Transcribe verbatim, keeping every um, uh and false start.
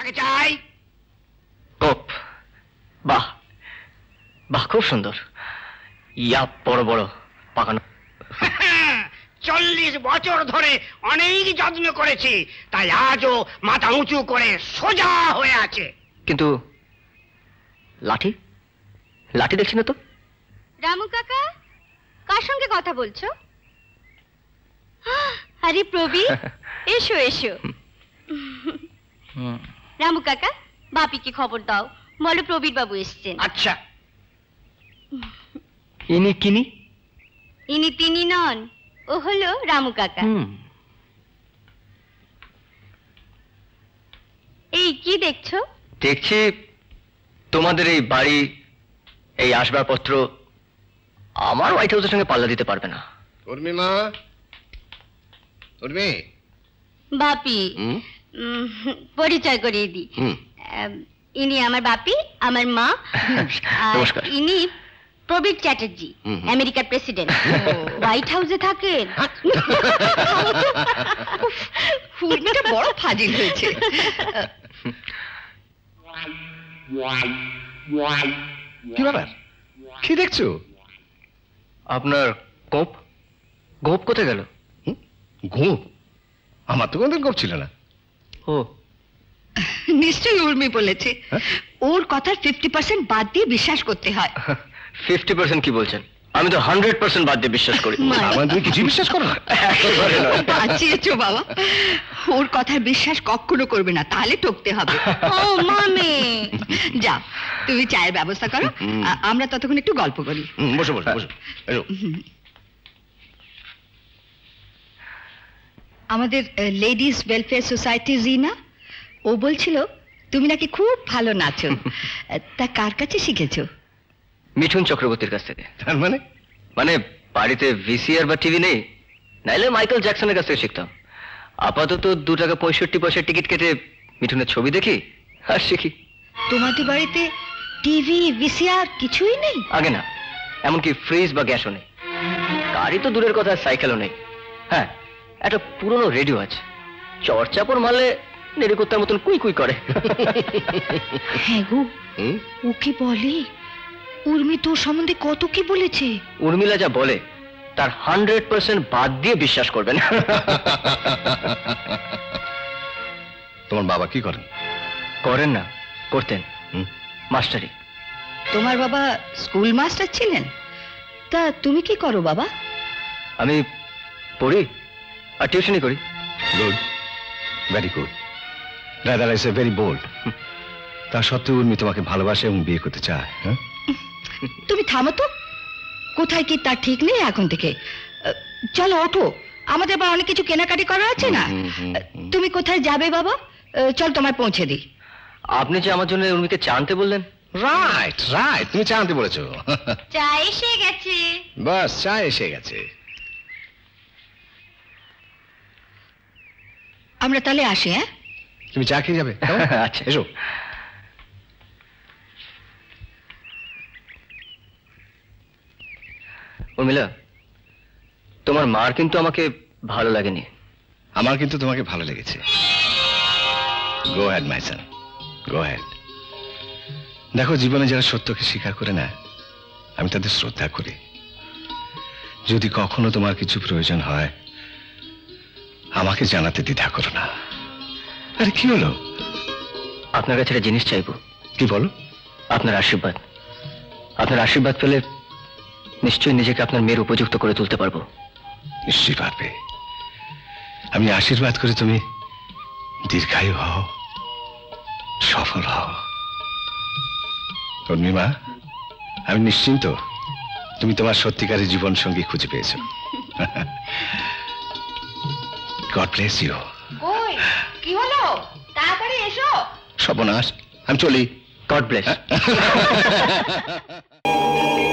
কাকে চাই? কোপ। বাহ বাহ, খুব সুন্দর। ইয়া বড় বড় পাকানো। চল্লিশ বছর ধরে অনেক যত্ন করেছি, তাই আজও মাথা উঁচু করে সোজা হয়ে আছে। কিন্তু লাঠি লাঠি দেখছি না তো। রামু কাকা, কার সঙ্গে কথা বলছো? আরে প্রবি, এসো এসো। রামু কাকা, বাপিকে খবর দাও, বলো প্রবীর বাবু এসছেন। আচ্ছা। ইনি কিনি? ইনি তিনি নন, ও হলো রামু কাকা। এই কি দেখছো? দেখছি তোমাদের এই বাড়ি, এই আসবাবপত্র আমার হোয়াইট হাউসের সঙ্গে পাল্লা দিতে পারবে না। উর্মিমা, উর্মি। বাপি, পরিচয় করিয়ে দিই। ইনি আমার বাপি, আমার মা। নমস্কার। ইনি প্রবীর চ্যাটার্জি, আমেরিকার প্রেসিডেন্ট, হোয়াইট হাউসে থাকেন। উর্মিটা বড় ফাজিল হয়েছে। কি ব্যাপার, কি দেখছো? আপনার গোপ গোপ কোথায় গেল? গোপ? আমার তো কোনদিন গোপ ছিল না। ও নিশ্চয়ই উর্মি বলেছে। ওর কথা ফিফটি পার্সেন্ট বাদ দিয়ে বিশ্বাস করতে হয়। ফিফটি পার্সেন্ট কি বলছেন? আমি তো হান্ড্রেড পার্সেন্ট বাদ দিয়ে বিশ্বাস করি। আমার তুমি কিছু বিশ্বাস করো না? বাঁচিয়েছো বাবা, ওর কথার বিশ্বাস কখনো করবে না, তাহলে ঠকতে হবে। ও মামে, যাও তুমি চায়ের ব্যবস্থা করো, আমরা ততক্ষণ একটু গল্প করি। বসো বসো বসো। আমাদের লেডিস ওয়েলফেয়ার সোসাইটি জিনা, ও বলছিল তুমি নাকি খুব ভালো নাচো, তা কার কাছে শিখেছো? মিঠুন চক্রবর্তীর কাছ থেকে। তার মানে? মানে বাড়িতে ভিসিআর বা টিভি নেই, নাইলে মাইকেল জ্যাকসনের কাছ থেকে শিখতাম। আপাতত দু টাকা পঁয়ষট্টি পয়সার টিকিট কেটে মিঠুনের ছবি দেখি আর শিখি। তোমাদের বাড়িতে টিভি ভিসিআর কিছুই নেই? আগে না, এমনকি ফ্রিজ বা গ্যাসও নেই। গাড়ি তো দূরের কথা, সাইকেলও নেই। হ্যাঁ, একটা পুরনো রেডিও আছে, চড়চাপড় মারলে নেড়িকুত্তার মতন কুই কুই করে। হ্যাঁ গো, ও কি বলে? উর্মি তোর সম্বন্ধে কত কি বলেছে। উর্মিলা যা বলে তার হান্ড্রেড পার্সেন্ট বাদ দিয়ে বিশ্বাস করবেন। তোমার বাবা কি করেন? করেন না, করতেন মাস্টারি। তোমার বাবা স্কুল মাস্টার ছিলেন? তা তুমি কি করো বাবা? আমি পড়ি আর টিউশনই করি। Good, very good. Rather I say very bold. তা সত্ত্বেও উর্মি তোমাকে ভালোবাসে এবং বিয়ে করতে চায়। হ্যাঁ, তুমি থামো তো, কোথায় কি তার ঠিক নেই এখন থেকে। চলো ওঠো, আমাদের আবার অনেক কিছু কেনাকাটি করা আছে না। তুমি কোথায় যাবে বাবা? চল তোমায় পৌঁছে দিই। আপনি যে আমার জন্য উর্মিকে চা আনতে বললেন। রাইট রাইট, তুমি চা আনতে বলেছো। চা এসে গেছে। বাস, চা এসে গেছে। আমরা তাহলে আসি। হ্যাঁ, তুমি চা খেয়ে যাবে? আচ্ছা, এসো। উর্মিলা, তোমার মার কিন্তু আমাকে ভালো লাগেনি। আমার কিন্তু তোমাকে ভালো লেগেছে। Go ahead my son, go ahead. দেখো, জীবনে যারা সত্যকে স্বীকার করে না, আমি তাদের শ্রদ্ধা করি। যদি কখনো তোমার কিছু প্রয়োজন হয়, আমাকে জানাতে দ্বিধা করো না। আরে কি হলো? আপনার কাছে একটা জিনিস চাইবো। কি বলো? আপনার আশীর্বাদ। আপনার আশীর্বাদ পেলে নিশ্চয়ই নিজেকে আপনার মেয়ের উপযুক্ত করে তুলতে পারবো। নিশ্চয়ই পারবে। আমি আশীর্বাদ করি তুমি দীর্ঘায়ু হও, সফল হও। উর্মিমা, আমি নিশ্চিন্ত তুমি তোমার সত্যিকারের জীবন সঙ্গী খুঁজে পেয়েছো। God bless you. কই কি হলো? তাড়াতাড়ি এসো। সর্বনাশ, আমি চলি। God bless.